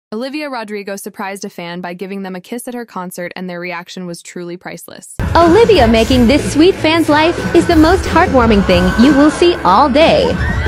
Olivia Rodrigo surprised a fan by giving them a kiss at her concert, and their reaction was truly priceless. Olivia making this sweet fan's life is the most heartwarming thing you will see all day.